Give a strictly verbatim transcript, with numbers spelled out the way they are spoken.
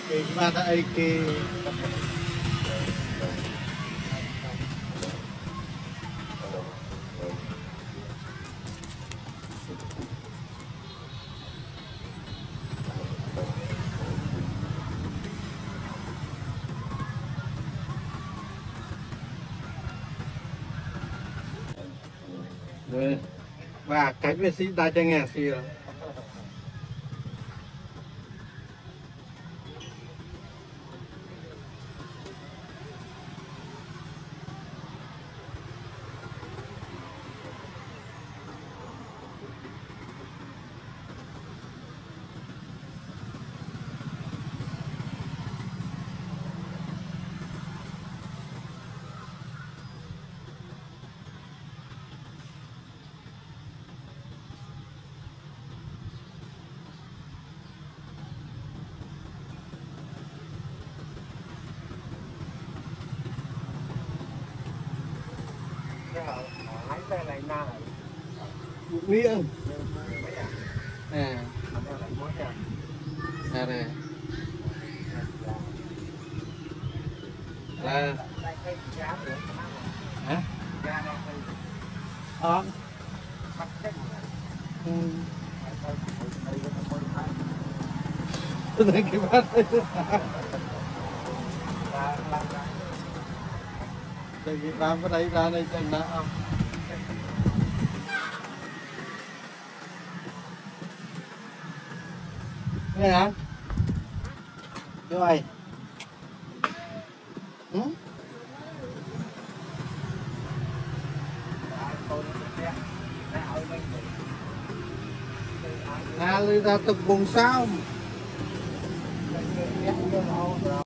cái ba đây cái và cái việc gì đại cho nghe gì rồi lái xe này na nghĩa à à này là hả ờ tôi thấy cái bát đây đây cái bát ở đây ra đây chân đã không nghe hả rồi ừ? à, người ta tập vùng sao